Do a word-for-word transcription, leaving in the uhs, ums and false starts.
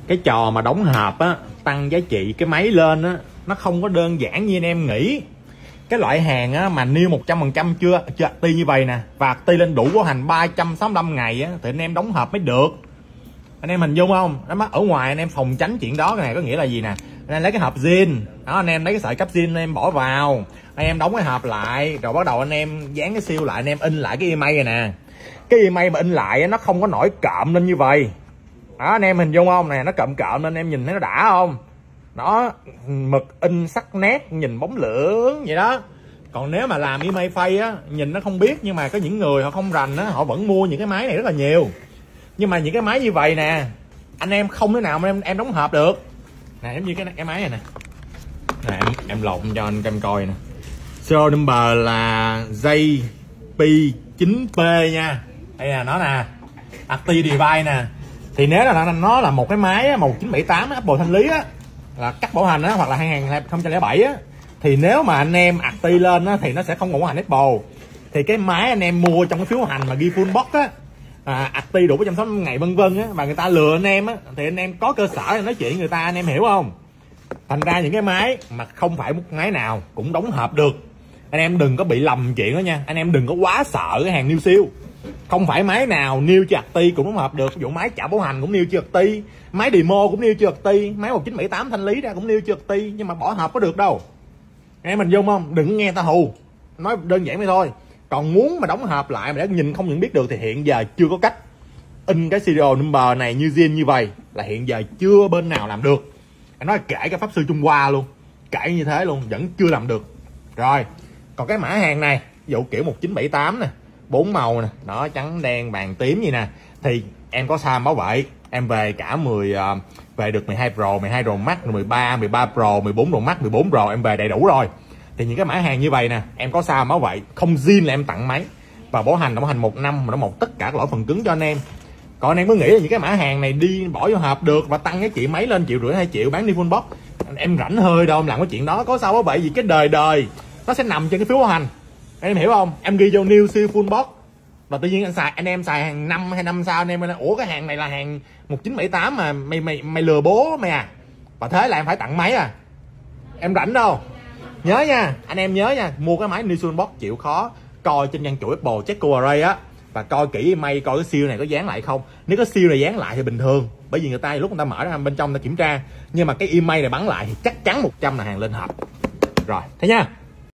cái trò mà đóng hộp á, tăng giá trị cái máy lên á, nó không có đơn giản như anh em nghĩ. Cái loại hàng á, mà nêu một trăm phần trăm chưa chưa ti như vậy nè, và ti lên đủ bảo hành ba trăm sáu mươi lăm ngày á, thì anh em đóng hộp mới được. Anh em hình dung không? Đó, ở ngoài anh em phòng tránh chuyện đó. Cái này có nghĩa là gì nè, anh em lấy cái hộp zin đó, anh em lấy cái sợi cáp zin anh em bỏ vào, anh em đóng cái hộp lại, rồi bắt đầu anh em dán cái siêu lại, anh em in lại cái email này nè. Cái email mà in lại nó không có nổi cộm lên như vậy đó, anh em hình dung không? Nè, nó cộm cộm lên, anh em nhìn thấy nó đã không? Đó, mực in sắc nét, nhìn bóng lưỡng vậy đó. Còn nếu mà làm email phay á, nhìn nó không biết, nhưng mà có những người họ không rành á, họ vẫn mua những cái máy này rất là nhiều. Nhưng mà những cái máy như vậy nè, anh em không thể nào mà em em đóng hộp được. Nè, giống như cái, cái máy này nè. Nè, em, em lộn cho anh em coi nè. Serial number là J P chín P nha. Đây là nó nè, Active Device nè. Thì nếu là nó là một cái máy một chín bảy tám Apple thanh lý á, là cắt bảo hành á, hoặc là hai không không bảy á, thì nếu mà anh em Active lên á, thì nó sẽ không còn bảo hành Apple. Thì cái máy anh em mua trong cái phiếu hành mà ghi full box á, à, Active đủ một trăm sáu mươi ngày vân vân á, và người ta lừa anh em á, thì anh em có cơ sở để nói chuyện người ta, anh em hiểu không? Thành ra những cái máy mà không phải một máy nào cũng đóng hộp được. Anh em đừng có bị lầm chuyện đó nha. Anh em đừng có quá sợ cái hàng new siêu. Không phải máy nào new chưa Active cũng đóng hộp được. Ví dụ máy trả bảo hành cũng new chưa Active, máy demo cũng new chưa Active, máy một chín bảy tám thanh lý ra cũng new chưa Active, nhưng mà bỏ hộp có được đâu. Anh em mình dung không? Đừng nghe ta hù. Nói đơn giản vậy thôi. Còn muốn mà đóng hộp lại mà để nhìn không nhận biết được thì hiện giờ chưa có cách. In cái serial number này như zin như vậy là hiện giờ chưa bên nào làm được. Anh nói kể cái pháp sư Trung Hoa luôn, kể như thế luôn vẫn chưa làm được. Rồi, còn cái mã hàng này, ví dụ kiểu một chín bảy tám nè, bốn màu nè, đó, trắng đen vàng tím gì nè, thì em có Sam bảo vệ, em về cả mười uh, về được mười hai Pro, mười hai Pro Max, mười ba, mười ba Pro, mười bốn Pro Max, mười bốn Pro, em về đầy đủ rồi. Thì những cái mã hàng như vậy nè, em có Sam bảo vệ, không zin là em tặng máy, và bảo hành bảo hành một năm mà nó một tất cả các lỗi phần cứng cho anh em. Còn anh em có nghĩ là những cái mã hàng này đi bỏ vô hộp được và tăng cái chị máy lên triệu rưỡi hai triệu bán đi full box, em rảnh hơi đâu em làm cái chuyện đó. Có sao bảo vệ gì, cái đời đời nó sẽ nằm trên cái phiếu bảo hành, em hiểu không? Em ghi vô new siêu full box và tự nhiên anh xài, anh em xài hàng năm hay năm sau anh em nói, ủa cái hàng này là hàng một chín bảy tám mà mày mày mày lừa bố mày à, và thế là em phải tặng máy à. Em rảnh đâu. Nhớ nha, anh em nhớ nha, mua cái máy new full box chịu khó coi trên trang chủ Apple, check cô array á, và coi kỹ email coi cái siêu này có dán lại không. Nếu cái siêu này dán lại thì bình thường, bởi vì người ta lúc người ta mở ra bên trong người ta kiểm tra, nhưng mà cái email này bắn lại thì chắc chắn một trăm là hàng lên hộp. Rồi, thế nha.